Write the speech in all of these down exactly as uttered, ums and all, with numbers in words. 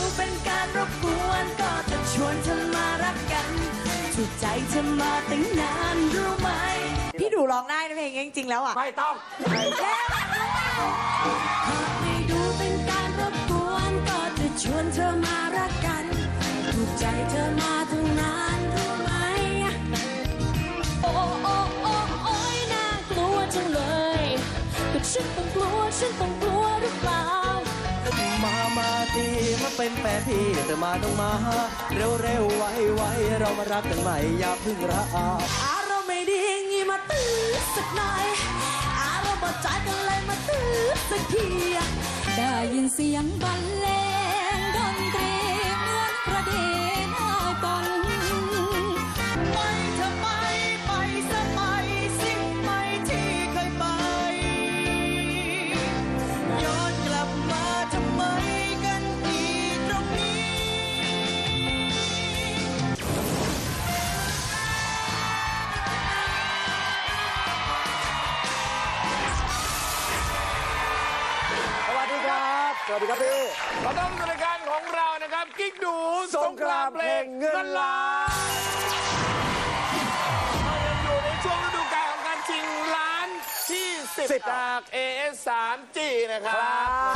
เป็นการรบกวนก็จะชวนเธอมารักกันถูกใจเธอมาตั้งนานรู้ไหมพี่ดูร้องได้นะเพลงจริงๆแล้วอ่ะไม่ต้องแล้วหากไม่ดูเป็นการรบกวนก็จะชวนเธอมารักกันถูกใจเธอมาตั้งนานรู้ไหมโอ้โอ้โอ้โอ้ยน่ากลัวจังเลยก็ฉันต้องกลัวฉันต้องกลัวหรือเปล่ามามาทีมาเป็นแฟนพี่แต่มาต้องมาเร็วเร็วไวไวเรามารักกันใหม่อย่าเพิ่งระอาอารมณ์ไม่ดีงี้มาตื้อสักหน่อยอารมณ์บาดใจกันเลยมาตื้อสักทีได้ยินเสียงบรรเลงดนตรีเหมือนประเด็นอ้ายก่อนไปเธอไปไปซะไปสิไปที่เคยไปย้อนกลับมาทำไมกันอีกตรงนี้สวัสดีครับสวัสดีครับพี่ขอต้อนรับรายการของเรานะครับกิ๊กดูสงครามเพลงเงินล้านเรายังอยู่ในช่วงฤดูกาลของการชิงล้านที่สิบจาก เอ เอส ทรี จี นะครับ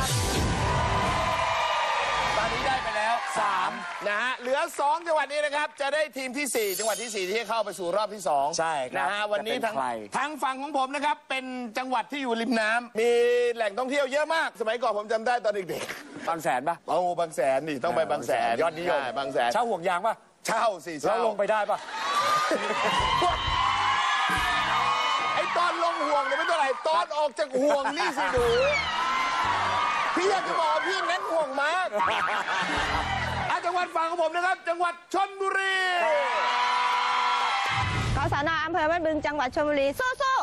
ตอนนี้ได้ไปแล้วสามนะฮะเหลือสองจังหวัดนี้นะครับจะได้ทีมที่สี่จังหวัดที่สี่ที่เข้าไปสู่รอบที่สองใช่นะฮะวันนี้ทางทางฝั่งของผมนะครับเป็นจังหวัดที่อยู่ริมน้ำมีแหล่งท่องเที่ยวเยอะมากสมัยก่อนผมจำได้ตอนเด็กบางแสนปะโอ้บางแสนนี่ต้องไปบางแสนยอดนิยมบางแสนเช่าห่วงยางปะเช่าสิเช่าลงไปได้ปะไอตอนลงห่วงเนี่ยไม่เท่าไหร่ตอนออกจากห่วงนี่สิดูพี่อยากจะบอกว่าพี่เน้นห่วงมากอาจังหวัดฝั่งของผมนะครับจังหวัดชลบุรีกศน.อำเภอบ้านบึงจังหวัดชลบุรีสู้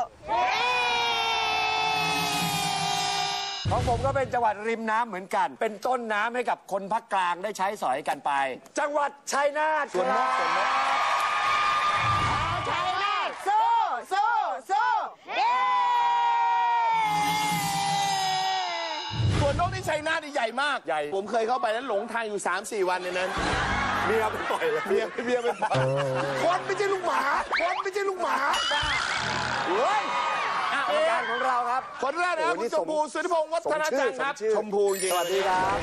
ๆของผมก็เป็นจังหวัดริมน้ำเหมือนกันเป็นต้นน้ำให้กับคนภาคกลางได้ใช้สอยกันไป จังหวัดชัยนาทส่วนมากส่วนมากชัยนาทสู้สู้สู้เย้ส่วนนกที่ชัยนาทนี่ใหญ่มากใหญ่ผมเคยเข้าไปแล้วหลงทางอยู่ สามสี่ วันในนั้นเมียไปปล่อยเมียเมียไปปล่อยคนไม่ใช่ลูกหมาคนไม่ใช่ลูกหมาเฮ้ยกรรมการของเราครับคนแรกนะครับคุณชมพูสุทธิพงศ์วัฒนาจังครับชมพูจริงสวัสดีครับ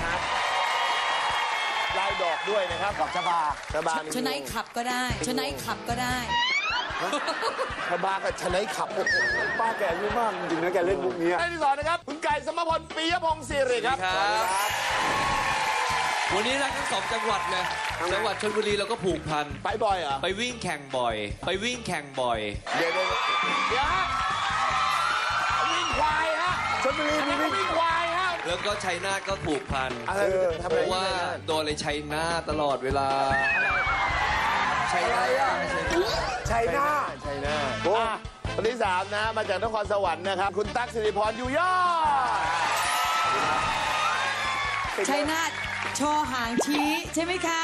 ลายดอกด้วยนะครับกับชบาชบาชนัยขับก็ได้ชนัยขับก็ได้ชบากับชนัยขับป้าแกอายุมากจริงนะแกเล่นมุกนี้ได้ที่สองนะครับคุณไก่สมพลปิยพงศ์ศิริครับวันนี้รักทั้งสองจังหวัดเลยจังหวัดชลบุรีเราก็ผูกพันไปบ่อยเหรอไปวิ่งแข่งบ่อยไปวิ่งแข่งบ่อยเดี๋ยวเดี๋ยวเดี๋ยววิ่งควายฮะชลบุรีมีวิ่งควายฮะแล้วก็ชัยนาทก็ผูกพันเพราะว่าโดนเลยชัยนาทตลอดเวลาชัยนาทชัยนาทชัยนาทคนที่สามนะมาจากนครสวรรค์นะครับคุณตั๊กสิริพรอยู่ยอดชัยนาทโชว์หางชี้ใช่ไหมคะ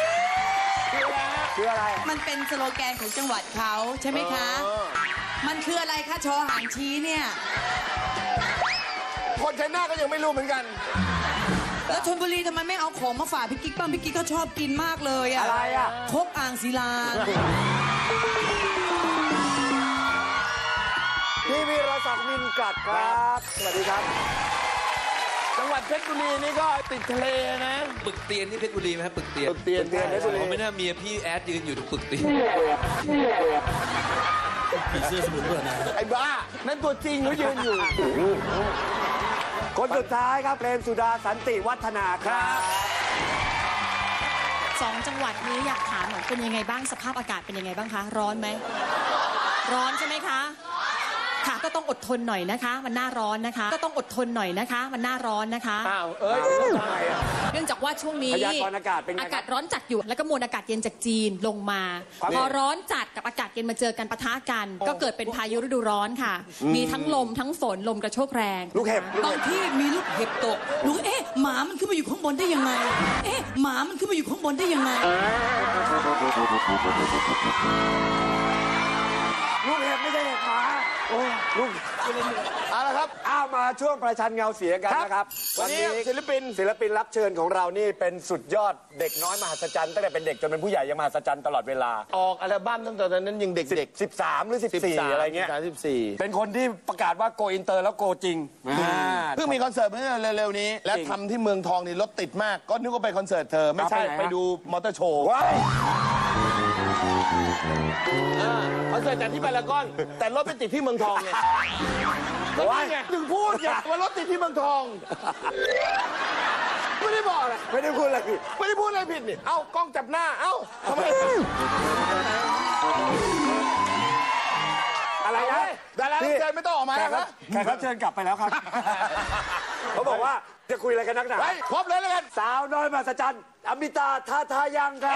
คืออะไรมันเป็นสโลแกนของจังหวัดเขาใช่ไหมคะมันคืออะไรคะโชว์หางชี้เนี่ยคนชัยนาทก็ยังไม่รู้เหมือนกันแล้วชลบุรีทำไมไม่เอาของมาฝากพี่กิ๊กบ้างพี่กิ๊กเขาชอบกินมากเลยอะอะไรอะคกอ่างศิลาพี่วีรศักดิ์มินกัดครับสวัสดีครับจังหวัดเพชรบุรีนี่ก็ติดทะเลนะปึกเตียนนี่เพชรบุรีไหมครับปึกเตียนปึกเตียนเพชรบุรีไม่น่ามีพี่แอดยืนอยู่ตรงปึกเตียนมีเสื้อสมุนด้วยนะไอ้บ้านั่นตัวจริงเขายืนอยู่คนสุดท้ายครับเปรมสุดาสันติวัฒนาครับสองจังหวัดนี้อยากถามหน่อยเป็นยังไงบ้างสภาพอากาศเป็นยังไงบ้างคะร้อนไหมร้อนใช่ไหมคะค่ะก็ต้องอดทนหน่อยนะคะมันหน้าร้อนนะคะก็ต้องอดทนหน่อยนะคะมันหน้าร้อนนะคะอ้าวเอ้ยทำไมอ่ะเนื่องจากว่าช่วงนี้พยากรณ์อากาศเป็นไงอากาศร้อนจัดอยู่แล้วก็มวลอากาศเย็นจากจีนลงมาพอร้อนจัดกับอากาศเย็นมาเจอกันปะทะกันก็เกิดเป็นพายุฤดูร้อนค่ะมีทั้งลมทั้งฝนลมกระโชกแรงลูกเห็บบางที่มีลูกเห็บตกลูกเอ๊ะหมามันขึ้นมาอยู่ข้างบนได้ยังไงเอ๊ะหมามันขึ้นมาอยู่ข้างบนได้ยังไงลูกเห็บไม่ใช่เห็บหมาลูกเอาละครับอ้าวมาช่วงประชันเงาเสียงกันนะครับวันนี้ศิลปินศิลปินรับเชิญของเรานี่เป็นสุดยอดเด็กน้อยมหัศจรรย์ตั้งแต่เป็นเด็กจนเป็นผู้ใหญ่ยังมหัศจรรย์ตลอดเวลาออกอัลบั้มตั้งแต่ตอนนั้นยังเด็กๆสิบสามหรือสิบสี่อะไรเงี้ยสามสิบสี่เป็นคนที่ประกาศว่าโกอินเตอร์แล้วโกจริงอ่าเพิ่งมีคอนเสิร์ตเมื่อเร็วๆนี้ และทำที่เมืองทองนี่รถติดมาก ก็นึกว่าไปคอนเสิร์ตเธอ ไม่ใช่ไปไหนฮะไปดูมอเตอร์โชว์ว้ายคอนเสิร์ตจัดที่พารากอน แต่รถไปติดที่เมืองทองไงก็นี่ไงถึงพูดไงว่ารถติดที่เมืองทอง ไม่ได้บอกอะไรไม่ได้พูดอะไรผิดไม่ได้พูดอะไรผิดนี่ เอ้ากล้องจับหน้า เอ้าทำไมอะไรนะดารารับเชิญไม่ต้องออกมาแขแล้วกรับแขกรับเชิญกลับไปแล้วครับ เขาบอกว่าจะคุยอะไรกันนักหนาไปพบเลยแล้วกันสาวน้อยมหัศจรรย์อมิตาทาทายังครับ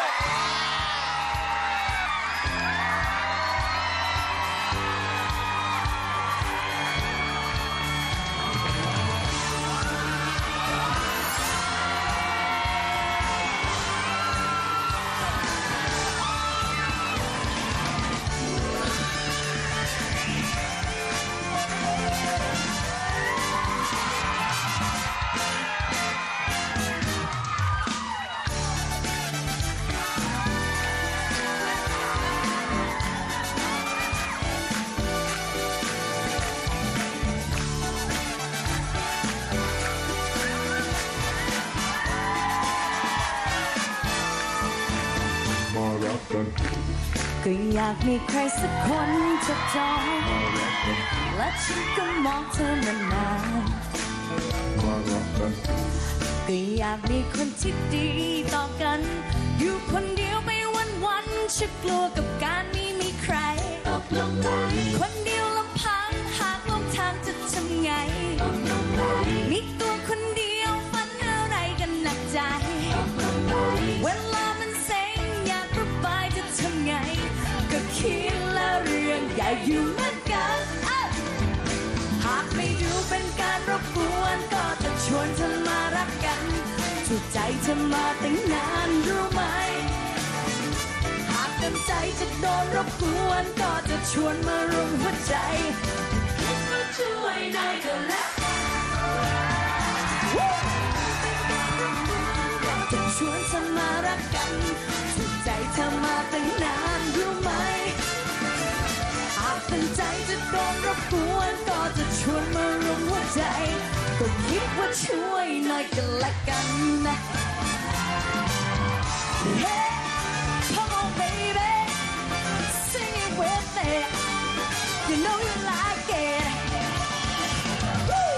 ก็อยากมีใครสักคนจับจองและฉันก็มองเธอนานๆก็อยากมีคนที่ดีต่อกัน อยู่คนเดียวไปวันๆฉันกลัวกับการไม่มีใครตกลงไหนคนเดียวลำพังหากลงทางจะทำไงมีตัวคนเดียวฝันอะไรกันหนักใจเวลามันเซ็งอยากระบายจะทำไงก็คิดแล้วเรื่องใหญ่อยู่เหมือนกันหากไม่ดูเป็นการรบกวนก็จะชวนเธอมารักกันถูกใจเธอมาตั้งนานรู้ไหมหากเต็มใจจะโดนรบกวนก็จะชวนมารวมหัวใจคิดว่าช่วยหน่อยก็แล้วจะชวนเธอมารักกันถูกใจเธอมาตั้งนานรู้ไหมหากตั้งใจจะโดนรบกวนก็จะชวนมารวมหัวใจก็คิดว่าช่วยหน่อยก็แล้วกันนะ Hey come on baby sing it with me you know you like it Woo!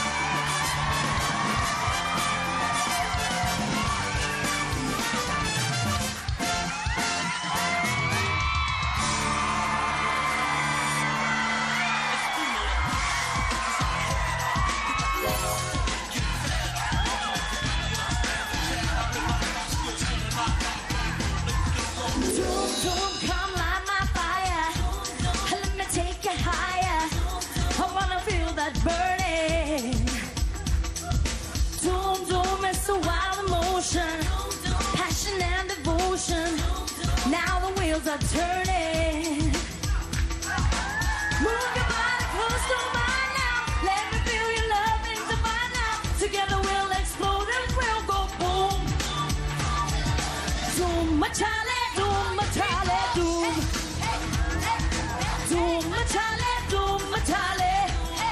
Zoom, zoom, come light my fire. Let me take you higher. I wanna feel that burning. Zoom, zoom, it's a wild emotion. Passion and devotion. Now the wheels are turning. Move your body close to mine now. Let me feel your love into mine now. Together we'll explode and we'll go boom. Zoom, my Charlie, zoom, my Charlie, zoom. Zoom, my Charlie, zoom, my Charlie.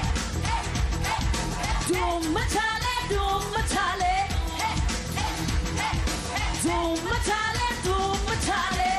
Zoom, my Charlie, zoom, my Charlie. Zoom, my Charlie, zoom, my Charlie.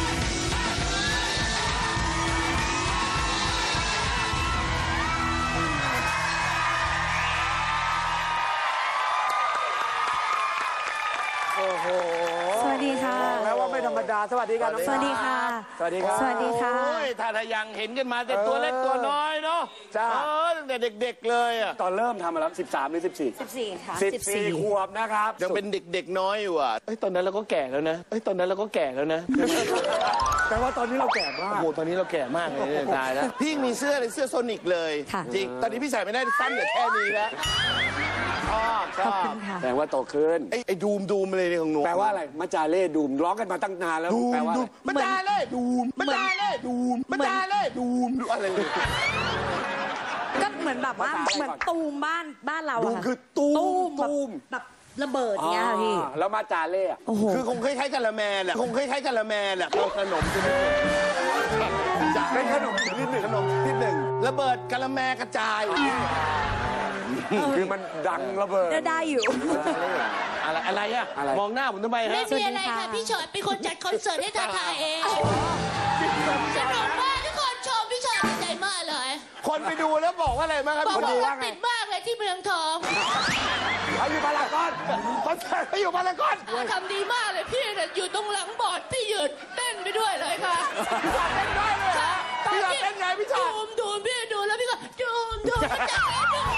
โอ้โหสวัสดีค่ะบอกแล้วว่าไม่ธรรมดา สวัสดีครับน้องสวัสดีค่ะสวัสดีครับสวัสดีค่ะโอ้ยท่าทายังเห็นกันมาแต่ตัวเล็กตัวน้อยเนาะจ้าเออตั้งแต่เด็กๆเลยอ่ะตอนเริ่มทำมาแล้วสิบสามหรือสิบสี่สิบสี่ค่ะสิบสี่ขวบนะครับยังเป็นเด็กๆน้อยอยู่อ่ะเอ้ยตอนนั้นเราก็แก่แล้วนะเอ้ยตอนนั้นเราก็แก่แล้วนะแต่ว่าตอนนี้เราแก่มากโอ้โหตอนนี้เราแก่มากเลยเนี่ยตายแล้วพี่มีเสื้อเลยเสื้อโซนิกเลยค่ะจริงตอนนี้พี่ใส่ไม่ได้สั้นเหลือแค่นี้แล้วชอบชชอบแปลว่าโตขึ้นไอ้ไอ้ดูมดูมอะไรเนี่ยของหนูแปลว่าอะไรมัจจาเล่ดูมร้องกันมาตั้งนานแล้วดูแปลมว่าดูอะไรมมันดาเล่ดูมมันดาเล่ดูมมันดาเล่ดูมดูอะไรเนี่ยก็เหมือนแบบว่าภาษาอะไรก่อนเหมือนตูมบ้านบ้านเราดูอะมค่ะคือตูมตูมแบบตูมแบบระเบิดเงี้ยค่ะพี่อ่าแล้วมัจจาเล่อะโอ้โหคือคงคล้ายๆกันละแมแหละคงคล้ายๆกันละแมแหละขนมชนิดหนึ่งเป็นขนมชนิดหนึ่งขนมชนิดหนึ่งระเบิดกะละแมกระจายคือมันดังระเบิดได้ได้อยู่อะไรอะไรอะอะไรมองหน้าผมทำไมฮะไม่มีอะไรค่ะ พี่ชอตเป็นคนจัดคอนเสิร์ตให้ทาทาเองสนุกมากทุกคนชมพี่ชอตดีใจมากเลยคนไปดูแล้วบอกว่าอะไรบ้างครับบอกคนว่าดูรถติดมากเลยที่เมืองทองเขาอยู่พารากอนคอนเสิร์ตเขาอยู่พารากอนทำดีมากเลยพี่เนี่ยอยู่ตรงหลังบอร์ดพี่ยืนเต้นไปด้วยเลยค่ะเต้นได้เลยเหรอพี่ชอตเต้นไงพี่ชอตดูมดูมพี่ดูแล้วพี่ก็ดูมดูมมันจะให้ดู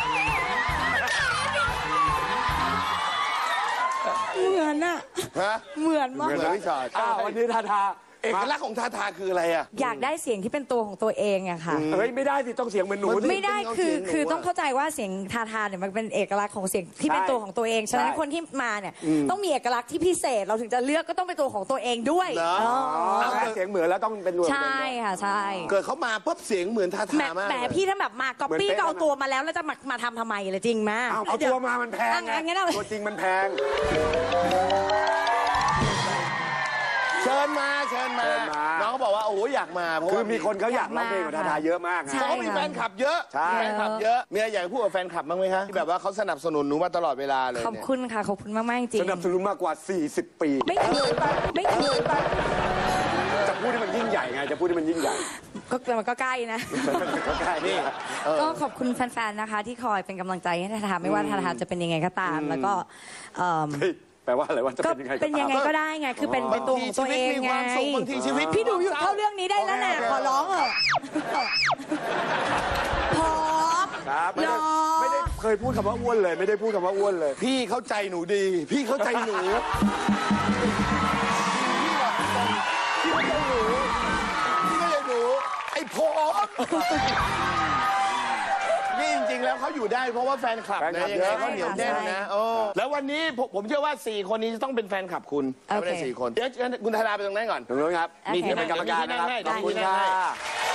เหมือนอะฮะเหมือนมากเหมือนพี่ชอตอ้าววันนี้ทาทาเอกลักษณ์ของทาทาคืออะไรอะอยากได้เสียงที่เป็นตัวของตัวเองอะค่ะเฮ้ยไม่ได้สิต้องเสียงเหมือนหนูมันสิไม่ได้ต้องเอาคือเสียงหนูคืออะต้องเข้าใจว่าเสียงทาทาเนี่ยมันเป็นเอกลักษณ์ของเสียงที่เป็นใช่ตัวของตัวเองฉะนั้นใช่คนที่มาเนี่ยต้องมีเอกลักษณ์ที่พิเศษเราถึงจะเลือกก็ต้องเป็นตัวของตัวเองด้วยเหรอเออ๋ออแค่เสียงเหมือนแล้วต้องเป็นหนูใช่ค่ะใช่เกิดเขามาปุ๊บเสียงเหมือนทาแหมทามากแหมเลยพี่ถ้าแบบมาก๊อปปี้เหมือนเป๊ะก็เอาตัวมาแล้วแล้วจะมามาทำทำไมล่ะจริงไหมเอาเอาตัวมามันแพงอ่ะไงงั้นเอาตัวจริงมันแพงเชิญมาเชิญมาเชิญมาน้องเขาบอกว่าโอ้โหอยากมาเพราะคือว่ามีคนเขาอยากร้องเพลงกับทาทาเยอะมากไงใช่เขาก็มีแฟนคลับเยอะใช่มีแฟนคลับเยอะมีอะไรอยากจะพูดกับแฟนคลับบ้างไหมคะที่แบบว่าเขาสนับสนุนหนูมาตลอดเวลาเลยขอบเนี่ยคุณค่ะ ขอบคุณมาก ๆ จริงสนับสนุนมากกว่า สี่สิบ ปีไม่เคยไม่เคยจะพูดให้มันยิ่งใหญ่ไง จะพูดให้มันยิ่งใหญ่ก็มันก็ใกล้นะก็ใช่นี่ก็ขอบคุณแฟน ๆ นะคะ ที่คอยเป็นกำลังใจให้ทาทาไม่ว่าทาทาจะเป็นยังไงก็ตาม แล้วก็เอิ่มเฮ้ยแปลว่าอะไรว่าจะก็เป็นยังไงเป็นยังไงก็ได้ไง คือเป็นเป็นตัวของตัวเองบางทีชีวิตมีไงความสุขบางทีชีวิตพี่ดูหยุดเข้าเรื่องนี้ได้แล้วนะขอร้องเถอะพอครับไม่ได้หรอไม่ได้เคยพูดคำว่าอ้วนเลย ไม่ได้พูดคำว่าอ้วนเลยพี่เข้าใจหนูดี พี่เข้าใจหนูพี่เข้าใจหนูพี่เข้าใจหนูไอ้พอนี่จริงๆแล้วเขาอยู่ได้เพราะว่าแฟนคลับแฟนคลันะบยังไงเยอะเขาเหนียวแน่นนะโอ้แล้ววันนี้ผมผมเชื่อว่าสี่คนนี้จะต้องเป็นแฟนคลับคุณโอเคไม่ได้สี่คนเดี๋ยวเชิญคุณธาราไปตรงนั้นก่อนตรงนู้นครับโอเคนี่เป็นกรรมการนะครับได้ขอบคุณได้ค่ะได้